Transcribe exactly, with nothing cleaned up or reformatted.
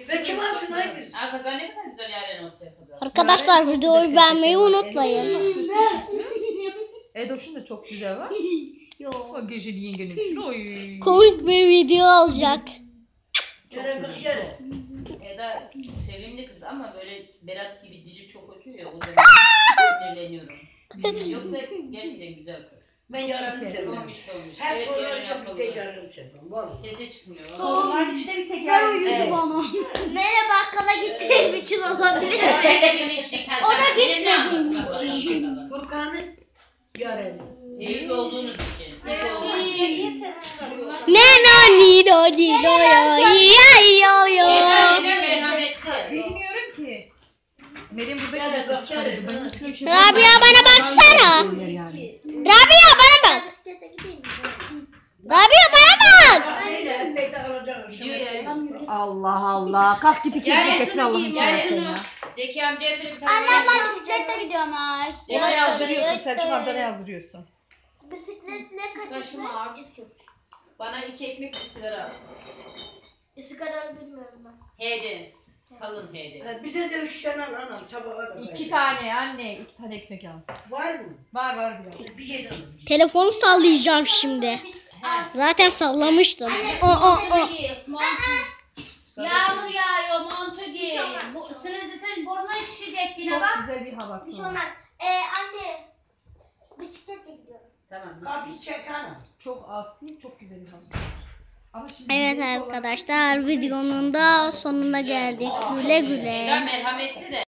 Ve kim altın hangisi? Arkadaşlar ne kadar güzel yerler olsa yapacağız. Arkadaşlar videoyu beğenmeyi unutmayın. Edoş'un da çok güzel var. O geceli yengenin için. Oy. Komik bir video olacak. Yere kırk yere. Eda sevimli kız ama böyle Berat gibi dili çok ötüyor ya. O zaman sinirleniyorum. Yoksa gerçekten güzel kız. Ben yararını seviyorum. Olmuş olmuş. Her Evet konuda yarın bir yapıldı. tek yararını seviyorum. Vallahi. Sesi çıkmıyor. Onların içinde bir tek yer Evet. Merhaba, bakkala gittiğim için olabilir. O da gitmedi. Furkan'ın yararını. İyi olduğunuz için. İyi olduğunuz için. Ne no ni no ni no yo yo yo yo. Eda neden merhametli? Bilmiyorum ki. Meryem burada Yani da ses bak, çıkardı. evet. Benim üstüne bir şey Rabia bana baksana. Yani. Rabia bana bak. Rabia bana bak. Neyle? Pek de alacağım. Gidiyor ya. Allah Allah. Kalk git iki Yani ekmek getir Allah'ını yani seversen bunu- ya. Zeki amcaya söyle bir tane. Anne ablam bisikletle gidiyormuş. Ona yazdırıyorsun. Selçuk amcana yazdırıyorsun. Bisiklet ne kaç Taşıma ağır. Bana iki ekmek bir sigara al. Sigara bilmiyorum ben. H'de. Kalın H'de. Ha, bize de üç tane al anam. Sabaha da. İki tane anne. iki tane ekmek al. Var mı? Var var biraz. Bir gece alın. Telefonu sallayacağım şimdi. He. Zaten sallamıştım. O o o. Yağmur yağıyor, montu giy. Bu sürüzüten burnu şişecek yine Çok bak. güzel bir havası Bir şey var. olmaz. Ee, anne bisikletle gidiyorum. Tamam. Kapıyı çek anam. Çok asi, çok güzel bir havası var. Ama şimdi Evet büyük olan- arkadaşlar, videonun da sonuna geldik. Güle güle. Eda merhametli de.